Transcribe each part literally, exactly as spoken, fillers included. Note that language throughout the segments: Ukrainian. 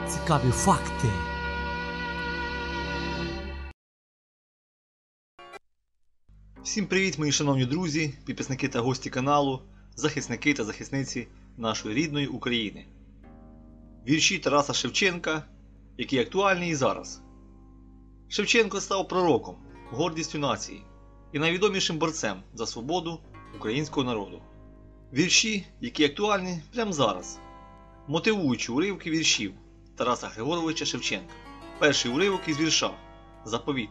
Цікаві факти. Всім привіт, мої шановні друзі, підписники та гості каналу, захисники та захисниці нашої рідної України. Вірші Тараса Шевченка, які актуальні і зараз. Шевченко став пророком, гордістю нації і найвідомішим борцем за свободу українського народу. Вірші, які актуальні прямо зараз. Мотивуючі уривки віршів Тараса Григоровича Шевченка. Перший уривок із вірша «Заповіт».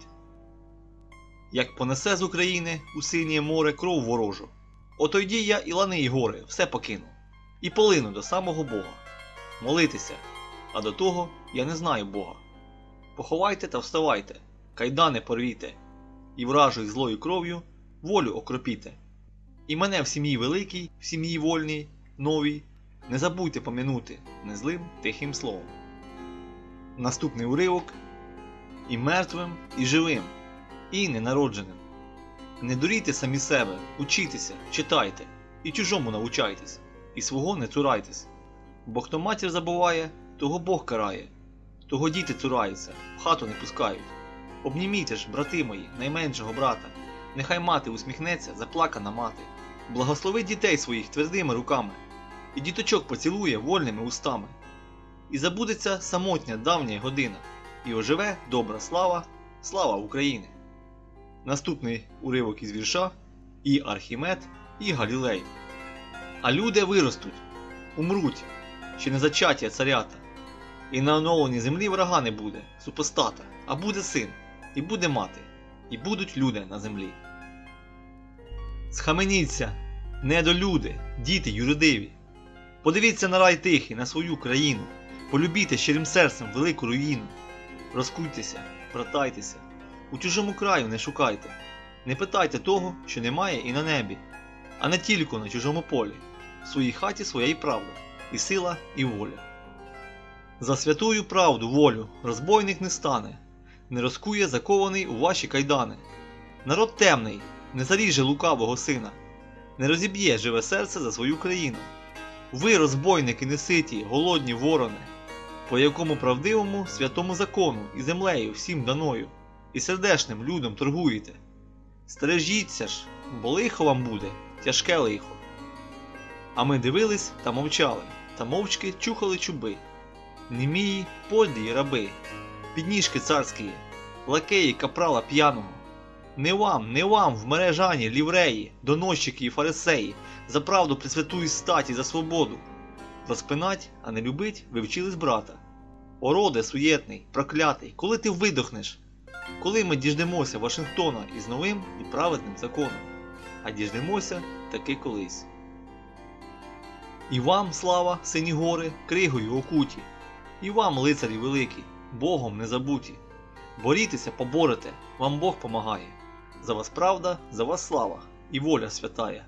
Як понесе з України у синє море кров ворожу, ото йді я і лани й гори, все покину, і полину до самого Бога. Молитися, а до того я не знаю Бога. Поховайте та вставайте, кайдани порвіте, і вражою злою кров'ю волю окропіте. І мене в сім'ї великій, в сім'ї вольній, новій, не забудьте пом'янути незлим тихим словом. Наступний уривок. І мертвим, і живим, і ненародженим. Не дурійте самі себе, учітеся, читайте, і чужому навчайтесь, і свого не цурайтесь. Бо хто матір забуває, того Бог карає, того діти цураються, в хату не пускають. Обнімійте ж, брати мої, найменшого брата, нехай мати усміхнеться, заплакана мати. Благословить дітей своїх твердими руками, і діточок поцілує вольними устами. І забудеться самотня давня година, і оживе добра слава, слава України. Наступний уривок із вірша і Архімед, і Галілей. А люди виростуть, умруть, ще не зачаття царята, і на оновленій землі врага не буде, супостата, а буде син, і буде мати, і будуть люди на землі. Схаменіться, недолюди, діти юродиві, подивіться на рай тихий, на свою країну, полюбіте щирим серцем велику руїну, розкуйтеся, братайтеся, у чужому краю не шукайте, не питайте того, що немає і на небі, а не тільки на чужому полі, в своїй хаті своя і правда, і сила, і воля. За святую правду, волю, розбойник не стане, не розкує закований у ваші кайдани. Народ темний, не заріже лукавого сина, не розіб'є живе серце за свою країну. Ви, розбойники неситі, голодні ворони, по якому правдивому святому закону і землею всім даною, і сердешним людям торгуєте. Стережіться ж, бо лихо вам буде, тяжке лихо. А ми дивились та мовчали, та мовчки чухали чуби. Німії, подді й раби, підніжки царські, лакеї капрала п'яного. Не вам, не вам в мережані, лівреї, доносчики і фарисеї, за правду присвятую статі, за свободу. Розпинать, а не любить, ви вчились брата. Ороде суєтний, проклятий, коли ти видохнеш? Коли ми діждемося Вашингтона із новим і праведним законом? А діждемося таки колись. І вам, слава, сині гори, кригою окуті, і вам, лицарі великі, Богом не забуті. Борітеся, поборете, вам Бог помагає. За вас правда, за вас слава і воля святая.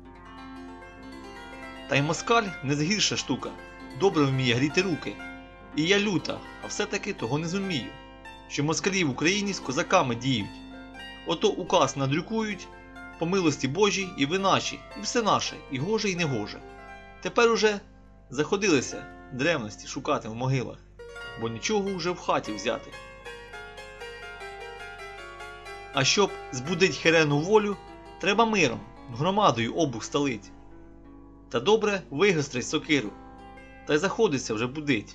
Та й москаль не згірша штука, добре вміє гріти руки. І я люта, а все-таки того не зумію, що москалі в Україні з козаками діють. Ото указ надрюкують, по милості Божій і ви наші, і все наше, і гоже, і негоже. Тепер уже заходилися древності шукати в могилах, бо нічого уже в хаті взяти. А щоб збудить херену волю, треба миром, громадою обух сталить. Та добре вигострить сокиру, та й заходиться вже будить.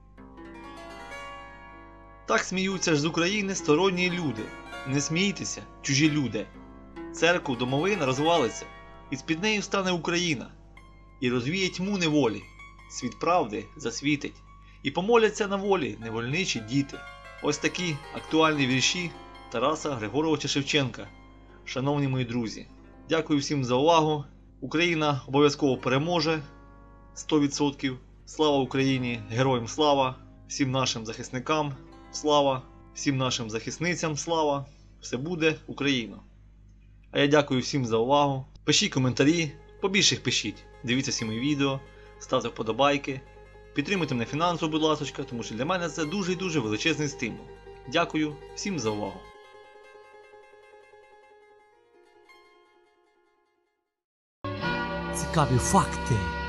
Так сміються ж з України сторонні люди. Не смійтеся, чужі люди. Церкву домовина розвалиться, і з-під нею стане Україна. І розвіє тьму неволі, світ правди засвітить. І помоляться на волі невольничі діти. Ось такі актуальні вірші Тараса Григоровича Шевченка. Шановні мої друзі, дякую всім за увагу. Україна обов'язково переможе сто відсотків. Слава Україні, героям слава, всім нашим захисникам слава, всім нашим захисницям слава. Все буде Україна. А я дякую всім за увагу. Пишіть коментарі, побільше їх пишіть. Дивіться всі мої відео, ставте вподобайки. Підтримуйте мене фінансово, будь ласка, тому що для мене це дуже і дуже величезний стимул. Дякую всім за увагу. Цікаві факти.